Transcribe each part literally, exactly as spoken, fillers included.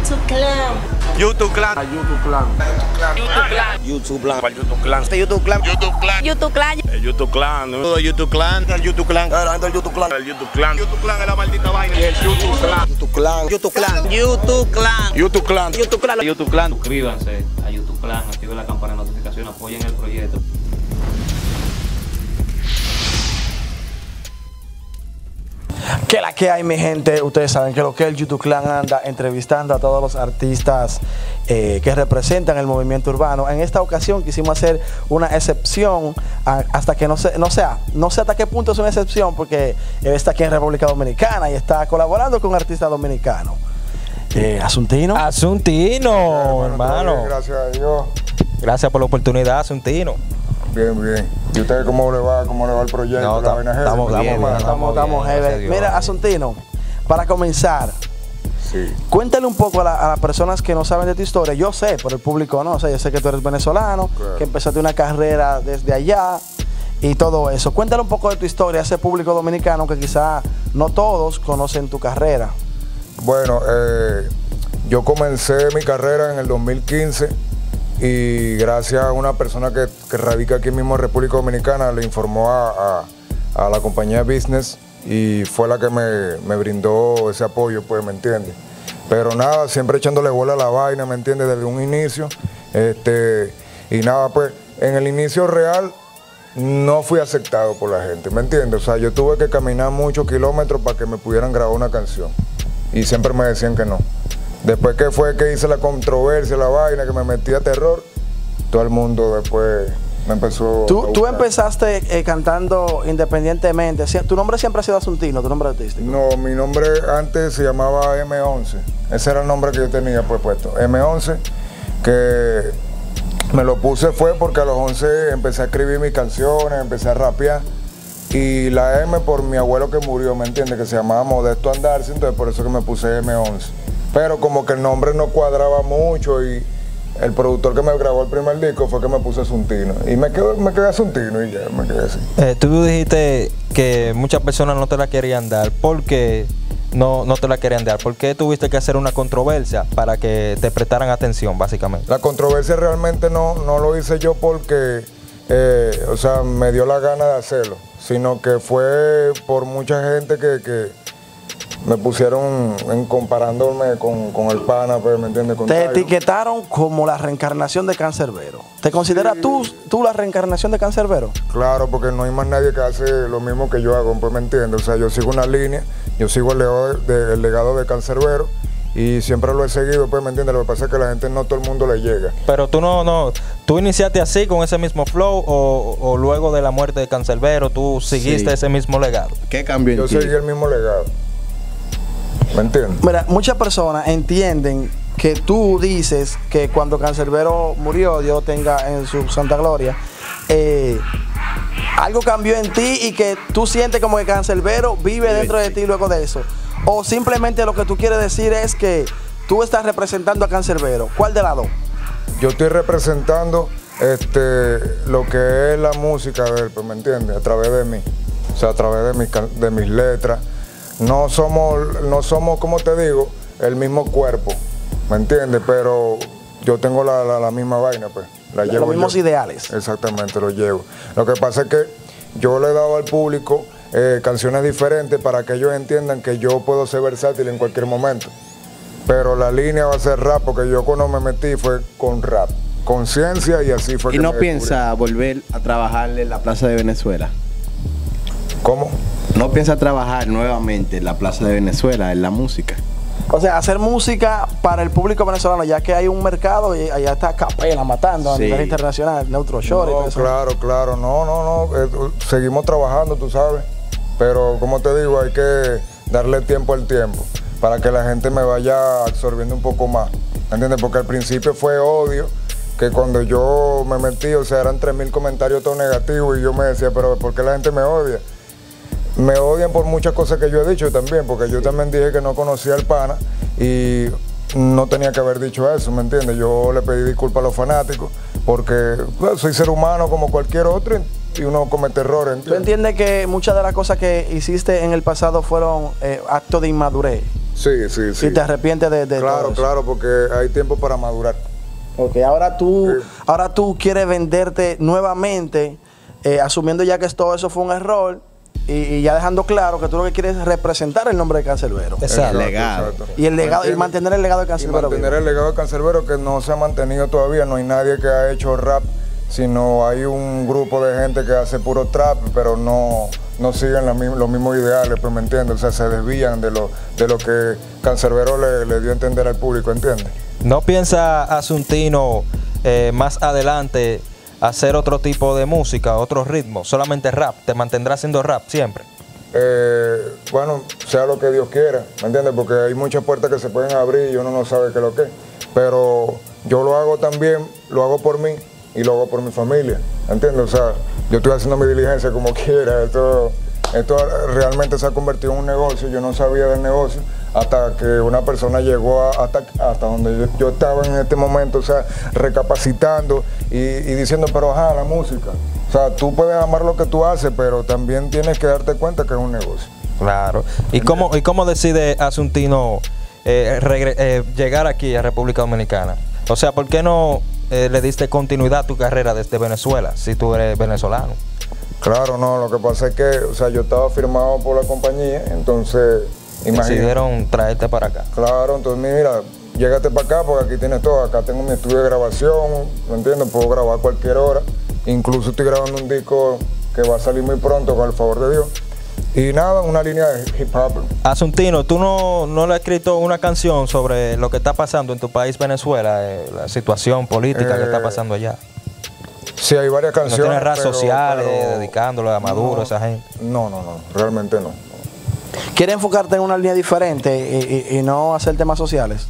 YouTube Clan. YouTube Clan. YouTube Clan. YouTube Clan. YouTube Clan. Para YouTube Clan. YouTube Clan. YouTube Clan. YouTube Clan. El YouTube Clan. Todo YouTube Clan. El YouTube Clan. La gente del YouTube Clan. El YouTube Clan. YouTube Clan es la maldita vaina. Y el YouTube Clan. YouTube Clan. YouTube Clan. YouTube Clan. YouTube Clan. YouTube Clan. YouTube Clan. Suscríbanse a YouTube Clan, activen la campana de notificación, apoyen el proyecto. Que la que hay, mi gente, ustedes saben que lo que el YouTube Clan anda entrevistando a todos los artistas eh, que representan el movimiento urbano. En esta ocasión quisimos hacer una excepción a, hasta que no sé, no sea, no sé hasta qué punto es una excepción, porque él está aquí en República Dominicana y está colaborando con un artista dominicano. Eh, Asuntino. Asuntino, bueno, hermano. Bien, gracias a Dios. Gracias por la oportunidad, Asuntino. Bien, bien. ¿Y ustedes cómo le va, cómo le va el proyecto? No, la vaina estamos heavy? bien, mal. Estamos, estamos bien, gracias a heavy. Dios. Mira, Asuntino, para comenzar, Sí. cuéntale un poco a, la- a las personas que no saben de tu historia. Yo sé, pero el público no. O sea, yo sé que tú eres venezolano, Claro. que empezaste una carrera desde allá y todo eso. Cuéntale un poco de tu historia a ese público dominicano que quizá no todos conocen tu carrera. Bueno, eh, yo comencé mi carrera en el dos mil quince y gracias a una persona que, que radica aquí mismo en República Dominicana le informó a, a- a la compañía Business y fue la que me, me brindó ese apoyo, pues, ¿me entiendes? Pero nada, siempre echándole bola a la vaina, ¿me entiendes? Desde un inicio. Este, y nada, pues, en el inicio real no fui aceptado por la gente, ¿me entiendes? O sea, yo tuve que caminar muchos kilómetros para que me pudieran grabar una canción. Y siempre me decían que no. Después que fue que hice la controversia, la vaina, que me metí a terror, todo el mundo después me empezó Tú, a tú buscar. empezaste eh, cantando independientemente. Sie- Tu nombre siempre ha sido Asuntino, tu nombre artístico. No, mi nombre antes se llamaba eme once. Ese era el nombre que yo tenía pues puesto. eme once, que me lo puse fue porque a los once empecé a escribir mis canciones, empecé a rapear. Y la M por mi abuelo que murió, ¿me entiendes? Que se llamaba Modesto Andarse, entonces por eso que me puse eme once. Pero como que el nombre no cuadraba mucho y el productor que me grabó el primer disco fue que me puse Asuntino. Y me quedé, me quedé Asuntino y ya, me quedé así. Eh, tú dijiste que muchas personas no te la querían dar. ¿Por qué no, no te la querían dar? ¿Por qué tuviste que hacer una controversia para que te prestaran atención, básicamente? La controversia realmente no, no lo hice yo porque, eh, o sea, me dio la gana de hacerlo, sino que fue por mucha gente que, que me pusieron en comparándome con, con el pana, pues, ¿me entiendes? Con Te Tyron. etiquetaron como la reencarnación de Canserbero. ¿Te consideras tú, tú la reencarnación de Canserbero? Claro, porque no hay más nadie que hace lo mismo que yo hago, pues, ¿me entiendes? O sea, yo sigo una línea, yo sigo el legado de, de- el legado de Canserbero y siempre lo he seguido, pues, ¿me entiendes? Lo que pasa es que la gente no todo el mundo le llega. Pero tú no, no, tú iniciaste así con ese mismo flow o, o luego de la muerte de Canserbero tú seguiste Sí. ese mismo legado. ¿Qué cambió en Yo ti? seguí el mismo legado, ¿me entiendes? Mira, muchas personas entienden que tú dices que cuando Canserbero murió, Dios tenga en su santa gloria, eh, algo cambió en ti y que tú sientes como que Canserbero vive dentro de ti luego de eso. O simplemente lo que tú quieres decir es que tú estás representando a Canserbero. ¿Cuál de las dos? Yo estoy representando este, lo que es la música de él, pues, ¿me entiendes? A través de mí, o sea, a través de mis, can- de mis letras. No somos, no somos, como te digo, el mismo cuerpo, ¿me entiendes? Pero yo tengo la, la, la misma vaina, pues. La Los llevo mismos yo. ideales. Exactamente, lo llevo. Lo que pasa es que yo le he dado al público eh, canciones diferentes para que ellos entiendan que yo puedo ser versátil en cualquier momento. Pero la línea va a ser rap, porque yo cuando me metí fue con rap, conciencia, y así fue ¿Y que no me piensa volver a trabajar en la Plaza de Venezuela? descubrí. ¿Cómo? ¿No piensa trabajar nuevamente en la Plaza de Venezuela, en la música? O sea, hacer música para el público venezolano, ya que hay un mercado y allá está Capela matando a Sí. nivel internacional, Neutro Shore y todo No, eso. claro, claro, no, no, no, eh, seguimos trabajando, tú sabes, pero como te digo, hay que darle tiempo al tiempo para que la gente me vaya absorbiendo un poco más, ¿me entiendes? Porque al principio fue odio, que cuando yo me metí, o sea, eran tres mil comentarios todos negativos y yo me decía, pero ¿por qué la gente me odia? Me odian por muchas cosas que yo he dicho también, porque yo también dije que no conocía al pana y no tenía que haber dicho eso, ¿me entiendes? Yo le pedí disculpas a los fanáticos porque pues, soy ser humano como cualquier otro y uno comete errores, ¿Tú ¿entiendes? entiendes que muchas de las cosas que hiciste en el pasado fueron eh, actos de inmadurez? Sí, sí, sí. ¿Y te arrepientes de, de Claro, todo eso? claro, porque hay tiempo para madurar. Ok, ahora tú, Sí. ahora tú quieres venderte nuevamente, eh, asumiendo ya que todo eso fue un error y, y ya dejando claro que tú lo que quieres es representar el nombre de Canserbero. Exacto. legado. Y el legado, y ¿Entiendes? mantener el legado de Y Canserbero. mantener vivo. el legado de Canserbero que no se ha mantenido todavía. No hay nadie que ha hecho rap, sino hay un grupo de gente que hace puro trap, pero no, no siguen la mi- los mismos ideales, pues me entiendes. O sea, se desvían de lo, de lo que Canserbero le, le dio a entender al público, ¿entiendes? ¿No piensa Asuntino eh, más adelante hacer otro tipo de música, otro ritmo, solamente rap? ¿Te mantendrá haciendo rap siempre? Eh, bueno, sea lo que Dios quiera, ¿me entiendes? Porque hay muchas puertas que se pueden abrir y uno no sabe qué es lo que es. Pero yo lo hago también, lo hago por mí y lo hago por mi familia, ¿entiendes? O sea, yo estoy haciendo mi diligencia como quiera. Esto, esto realmente se ha convertido en un negocio. Yo no sabía del negocio hasta que una persona llegó a- hasta, hasta donde yo, yo estaba en este momento, o sea, recapacitando y, y diciendo, pero ajá, la música. O sea, tú puedes amar lo que tú haces, pero también tienes que darte cuenta que es un negocio. Claro. ¿Y cómo, y cómo decide Asuntino eh, regre- eh, llegar aquí a República Dominicana? O sea, ¿por qué no eh, le diste continuidad a tu carrera desde Venezuela, si tú eres venezolano? Claro, no, lo que pasa es que, o sea, yo estaba firmado por la compañía, entonces, imagínate. Decidieron traerte para acá. Claro, entonces mira, llégate para acá porque aquí tienes todo. Acá tengo mi estudio de grabación, ¿me entiendes? Puedo grabar a cualquier hora. Incluso estoy grabando un disco que va a salir muy pronto, con el favor de Dios. Y nada, una línea de hip hop. Asuntino, ¿tú no, no le has escrito una canción sobre lo que está pasando en tu país, Venezuela, eh, la situación política que está Eh, pasando allá? Sí, hay varias No canciones. tienes redes pero- sociales pero- dedicándolo a Maduro, no, esa gente. No, no, no, realmente no. ¿Quieres enfocarte en una línea diferente y, y- y no hacer temas sociales?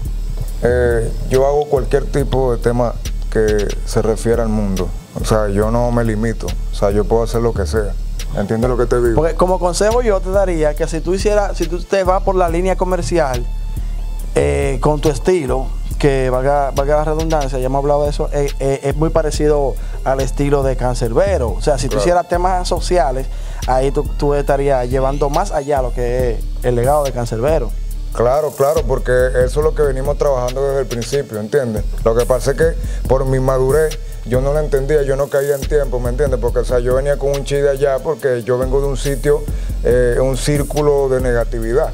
Eh, yo hago cualquier tipo de tema que se refiera al mundo. O sea, yo no me limito. O sea, yo puedo hacer lo que sea. ¿Entiendes lo que te digo? Porque como consejo yo te daría que si tú hicieras, si tú te vas por la línea comercial eh, con tu estilo, que valga, valga la redundancia, ya hemos hablado de eso, eh, eh, es muy parecido al estilo de Canserbero. O sea, si tú Claro. hicieras temas sociales, ahí tú, tú estarías llevando más allá lo que es el legado de Canserbero. Claro, claro, porque eso es lo que venimos trabajando desde el principio, ¿entiendes? Lo que pasa es que por mi madurez yo no lo entendía, yo no caía en tiempo, ¿me entiendes? Porque, o sea, yo venía con un chi de allá porque yo vengo de un sitio, eh, un círculo de negatividad,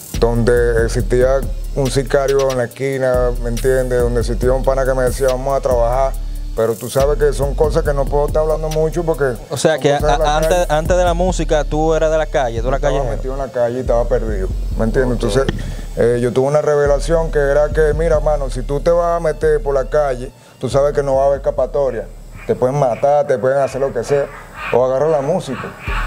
donde existía un sicario en la esquina, ¿me entiendes? Donde existía un pana que me decía, vamos a trabajar, pero tú sabes que son cosas que no puedo estar hablando mucho porque... O sea son que cosas de la a- antes, calle. antes de la música tú eras de la calle, tú eras Estaba callejero. metido en la calle y estaba perdido, ¿me entiendes? Entonces, eh, yo tuve una revelación que era que, mira, mano, si tú te vas a meter por la calle, tú sabes que no va a haber escapatoria. Te pueden matar, te pueden hacer lo que sea, o agarrar la música.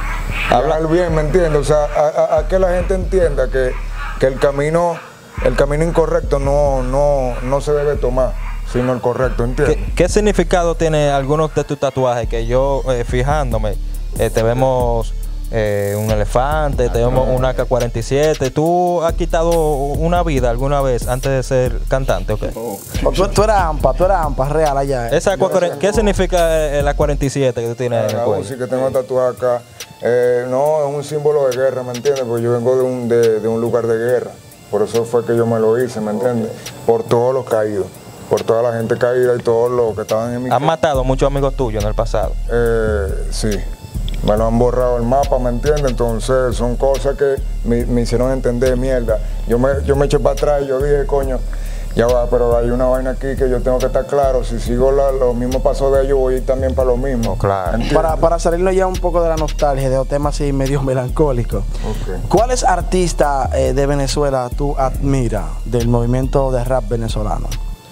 Hablar bien, ¿me entiendes? O sea, a, a- a que la gente entienda que, que el camino, el camino incorrecto no, no, no se debe tomar, sino el correcto, ¿entiendes? ¿Qué, qué significado tiene algunos de tus tatuajes? Que yo, eh, fijándome, eh, te vemos eh, un elefante, te vemos un A K cuarenta y siete. ¿Tú has quitado una vida alguna vez antes de ser cantante? Okay. O tú, tú eras AMPA, tú eras AMPA real allá. Esa A K cuarenta, ¿qué significa eh, la cuarenta y siete que tú tienes en el La cuello? U C I que tengo tatuada acá, eh, no, es un símbolo de guerra, ¿me entiendes? Porque yo vengo de un, de, de un lugar de guerra. Por eso fue que yo me lo hice, ¿me entiendes? Por todos los caídos, por toda la gente caída y todos los que estaban en mi ¿Has matado muchos amigos tuyos en el pasado? Eh, sí, me lo han borrado el mapa, ¿me entiendes? Entonces son cosas que me, me hicieron entender, mierda. Yo me, yo me eché para atrás y yo dije, coño, ya va, pero hay una vaina aquí que yo tengo que estar claro. Si sigo la, lo mismo paso de ellos, voy a ir también para lo mismo. Claro. ¿Entiendes? Para, para salirnos ya un poco de la nostalgia, de los temas así medio melancólicos. Ok. ¿Cuáles artistas eh, de Venezuela tú admiras del movimiento de rap venezolano?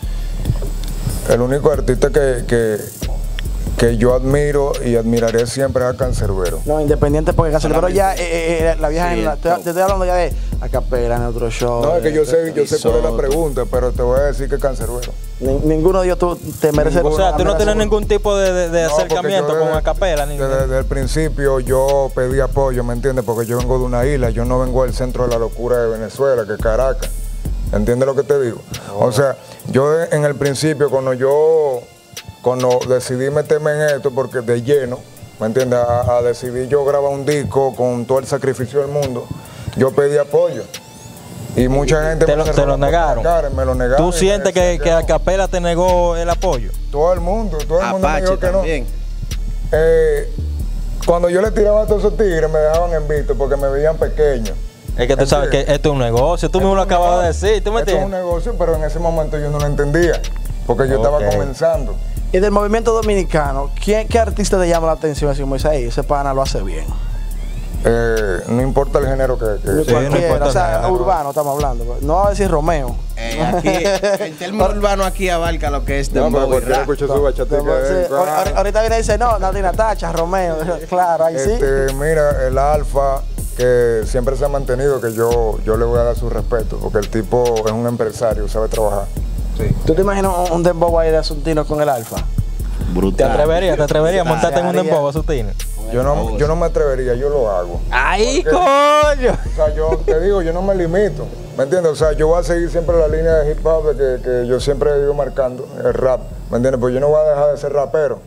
El único artista que, que, que yo admiro y admiraré siempre es a Canserbero. No, independiente porque Canserbero ya, eh, eh, eh, la vieja, Sí, en la, el te, top. te estoy hablando ya de acapela en otro show. No, es que yo sé, yo sé cuál es la Soto. pregunta, pero te voy a decir que Canserbero. Ni- ninguno de ellos tú te mereces. O sea, tú no tienes merece- ningún tipo de, de- de No, porque acercamiento yo con desde- acapela. Ni, Desde, desde el principio yo pedí apoyo, ¿me entiendes? Porque yo vengo de una isla, yo no vengo del centro de la locura de Venezuela, que es Caracas. ¿Entiendes lo que te digo? O sea, yo de- en el principio, cuando yo cuando decidí meterme en esto, porque de lleno, ¿me entiendes? A, a decidir yo grabar un disco con todo el sacrificio del mundo, yo pedí apoyo. Y mucha gente te me lo, cerró te lo la puerta en la negaron. cara, me lo negaron. ¿Tú y me sientes que, decían que no. Acapela te negó el apoyo? Todo el mundo, todo el mundo me Apache dijo que también. no. Eh, cuando yo le tiraba a todos esos tigres me dejaban en visto porque me veían pequeño. Es que tú sabes que esto es un negocio. Tú mismo lo acabas de decir. ¿Tú me Esto es un entiendes? negocio, pero en ese momento yo no lo entendía. Porque yo estaba Ok. comenzando. Y del movimiento dominicano, ¿quién, ¿qué artista te llama la atención? Así como dice ahí, ese pana lo hace bien. Eh, no importa el género que... que- Sí, no Cualquiera, importa o sea, nada. urbano estamos hablando. No va a decir Romeo. Eh, aquí, el término urbano aquí abarca lo que es No, pero dembow y cualquiera rap. escucha su bachatica Sí, de vez en ahor- cuando. ahorita viene y dice, no, Natina Tacha, Romeo. Claro, ahí sí. Este, mira, el Alfa, que siempre se ha mantenido, que yo, yo le voy a dar su respeto, porque el tipo es un empresario, sabe trabajar. ¿Tú te imaginas un, un dembow ahí de Asuntino con el Alfa? Brutal. ¿Te atreverías? ¿Te atreverías a Brutal. montarte en un dembow, Sutino? Yo no, yo no me atrevería, yo lo hago. ¡Ay, ¿Por qué? coño! O sea, yo te digo, yo no me limito, ¿me entiendes? O sea, yo voy a seguir siempre la línea de hip hop de que, que yo siempre he ido marcando, el rap, ¿me entiendes? Pues yo no voy a dejar de ser rapero.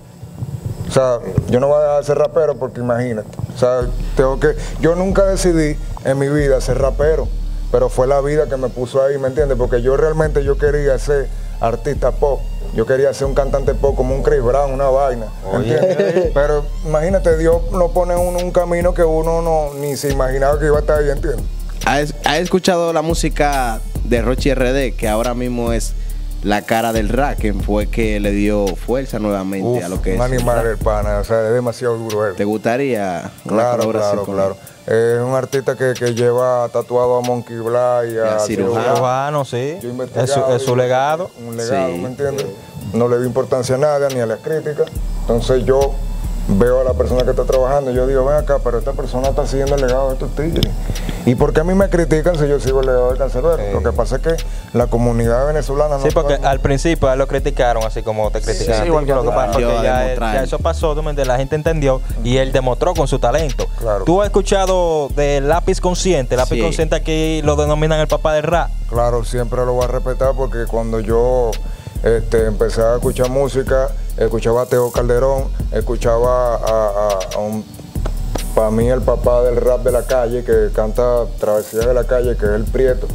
O sea, yo no voy a dejar de ser rapero porque imagínate. O sea, tengo que, yo nunca decidí en mi vida ser rapero, pero fue la vida que me puso ahí, ¿me entiendes? Porque yo realmente yo quería ser artista pop. Yo quería ser un cantante pop como un Chris Brown, una vaina, ¿entiendes? Pero imagínate, Dios lo pone a uno en un camino que uno no ni se imaginaba que iba a estar ahí, ¿entiendes? ¿Has, has escuchado la música de Rochi R D, que ahora mismo es la cara del rap, que fue que le dio fuerza nuevamente Uf, a lo que un es el animal rap? el pana, o sea, es demasiado duro él. ¿Te gustaría una Claro, colaboración claro, con claro. él? Es un artista que, que lleva tatuado a Monkey Black y Y a a Cirujano. Cubano, sí. Yo he Es investigado su, es su y- legado. Un legado, Sí. ¿me entiendes? No le doy importancia a nada, ni a las críticas. Entonces yo veo a la persona que está trabajando y yo digo, ven acá, pero esta persona está siguiendo el legado de estos tigres. ¿Y por qué a mí me critican si yo sigo el legado del Cancerbero? Sí. Lo que pasa es que la comunidad venezolana no... Sí, porque está- al principio a él lo criticaron así como te criticaron. sí, igual que lo que a ti. pasa fue Dio que a ya, él- demostrar. ya eso pasó, ¿tú me entiendes? La gente entendió y él demostró con su talento. Claro. ¿Tú has escuchado de Lápiz Consciente? Lápiz Sí. Consciente aquí lo denominan el papá del rap. Claro, siempre lo voy a respetar porque cuando yo este, empecé a escuchar música, escuchaba a Teo Calderón, escuchaba a, a- a un, para mí el papá del rap de la calle, que canta Travesía de la Calle, que es el Prieto,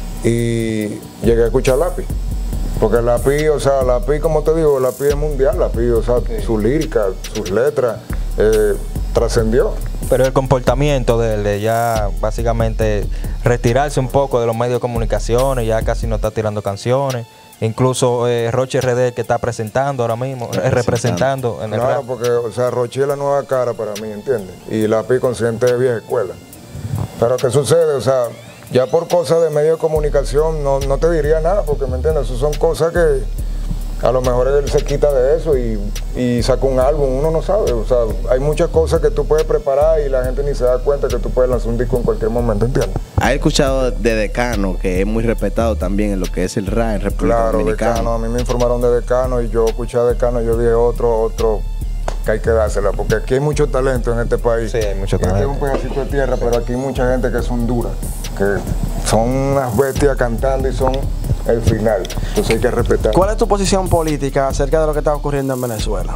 y llegué a escuchar Lápiz. Porque Lápiz, o sea, Lápiz, como te digo, Lápiz es mundial, Lápiz, o sea, su lírica, sus letras, eh, trascendió. Pero el comportamiento de él, de ya básicamente retirarse un poco de los medios de comunicaciones, ya casi no está tirando canciones. Incluso eh, Roche R D que está presentando ahora mismo, representando, representando en el Claro, rap. porque, o sea, Rochi es la nueva cara para mí, ¿entiendes? Y Lápiz Consciente de vieja escuela. Pero ¿qué sucede? O sea, ya por cosas de medio de comunicación no, no te diría nada, porque, ¿me entiendes? Eso son cosas que a lo mejor él se quita de eso y, y saca un álbum, uno no sabe. O sea, hay muchas cosas que tú puedes preparar y la gente ni se da cuenta que tú puedes lanzar un disco en cualquier momento, ¿entiendes? ¿Has escuchado de Decano, que es muy respetado también en lo que es el rap en República Claro, Dominicana? Decano, a mí me informaron de Decano y yo escuché a Decano y yo dije otro, otro que hay que dársela, porque aquí hay mucho talento en este país. Sí, hay mucho Este talento. es un pedacito de tierra, pero aquí hay mucha gente que son duras, que son unas bestias cantando y son el final. Entonces hay que respetar. ¿Cuál es tu posición política acerca de lo que está ocurriendo en Venezuela?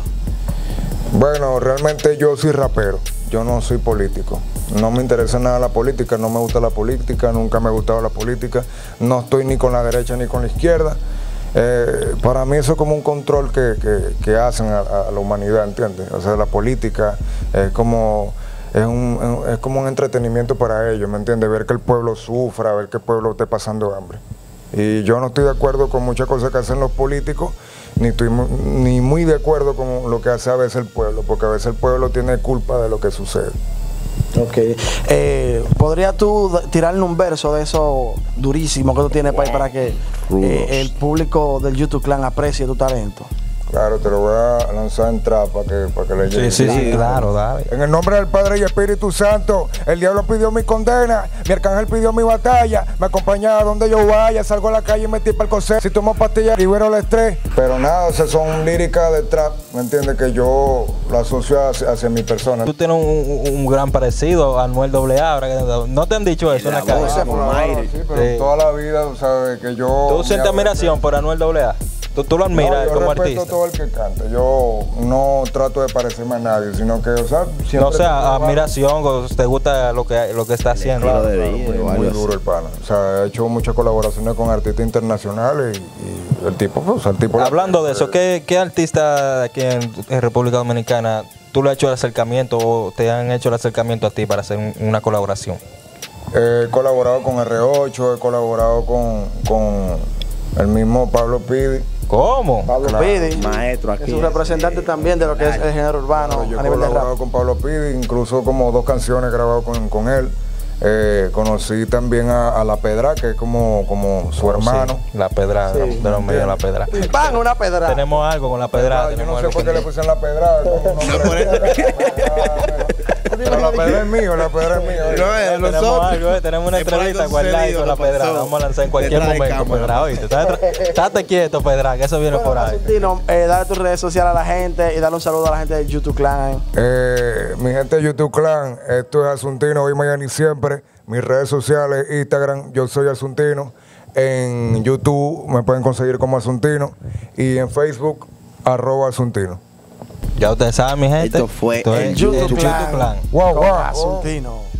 Bueno, realmente yo soy rapero, yo no soy político. No me interesa nada la política, no me gusta la política, nunca me ha gustado la política. No estoy ni con la derecha ni con la izquierda. Eh, para mí eso es como un control que, que, que hacen a, a la humanidad, ¿entiendes? O sea, la política es como, es, un, es como un entretenimiento para ellos, ¿me entiendes? Ver que el pueblo sufra, ver que el pueblo esté pasando hambre. Y yo no estoy de acuerdo con muchas cosas que hacen los políticos, ni estoy mu- ni muy de acuerdo con lo que hace a veces el pueblo, porque a veces el pueblo tiene culpa de lo que sucede. Ok. Eh, ¿Podrías tú d- tirarle un verso de eso durísimo que tú tienes para, para que Rudos. eh, el público del YouTube Clan aprecie tu talento? Claro, te lo voy a lanzar en trap para que, para que le llegue. Sí, sí, sí, claro, dale. En el nombre del Padre y Espíritu Santo, el diablo pidió mi condena, mi arcángel pidió mi batalla, me acompaña a donde yo vaya, salgo a la calle y me tiro para el coser, si tomo pastillas libero el estrés. Pero nada, o sea, son líricas de trap, ¿me entiendes? Que yo lo asocio hacia, hacia mi persona. Tú tienes un, un- un gran parecido a Anuel doble A. Ahora que- ¿No te han dicho eso en la La calle? voz. Sí, por la Mayre. verdad, sí, pero Sí. toda la vida, o sea, que yo... ¿Tú sientes mi admiración por Anuel doble A? Tú, tú lo No, admiras yo como respeto artista. a todo el que canta. Yo no trato de parecerme a nadie, sino que, o sea, siempre... No, o sea, trabajo- admiración, o te gusta lo que, lo que está haciendo. Claro, Claro, de claro, vida, muy, o muy algo así. duro el pana. O sea, ha hecho muchas colaboraciones con artistas internacionales y, y el tipo, pues, el tipo... Hablando de eso, ¿qué, qué artista aquí en, en República Dominicana tú le has hecho el acercamiento o te han hecho el acercamiento a ti para hacer un- una colaboración? He colaborado con R ocho, he colaborado con, con el mismo Pablo Pidi. ¿Cómo? Pablo Claro, Pidi, maestro es aquí, un representante sí. también de lo que es el género urbano Yo a he nivel de colaborado rap. con Pablo Pidi, incluso como dos canciones grabado con, con él. Eh, conocí también a, a La Pedra, que es como, como su hermano. Sí, la pedra, Sí. de los medios, la pedra. Van una pedra. Tenemos algo con la pedra. Ah, yo tenemos no sé algo por qué con- le pusieron La Pedra. como un nombre. Pero La Pedra es mío, La Pedra es mío. No, es tenemos nosotros. algo, eh, tenemos una Es por entrevista algo guardada sucedido con la que pedra. pasó La vamos a lanzar en cualquier detrás de momento, cámara. pedra, oíste. Estate, estate quieto, pedra, que eso viene por ahí. Azuntino, eh, dale tus redes sociales a la gente y dale un saludo a la gente de YouTube Clan. Eh, mi gente de YouTube Clan, esto es Asuntino, hoy, mañana y siempre. Mis redes sociales, Instagram, yo soy Asuntino. En YouTube me pueden conseguir como Asuntino. Y en Facebook, arroba Asuntino. Ya ustedes saben, mi gente. Esto fue Esto el es YouTube el Clan. YouTube Clan. Wow, Con wow. Azuntino.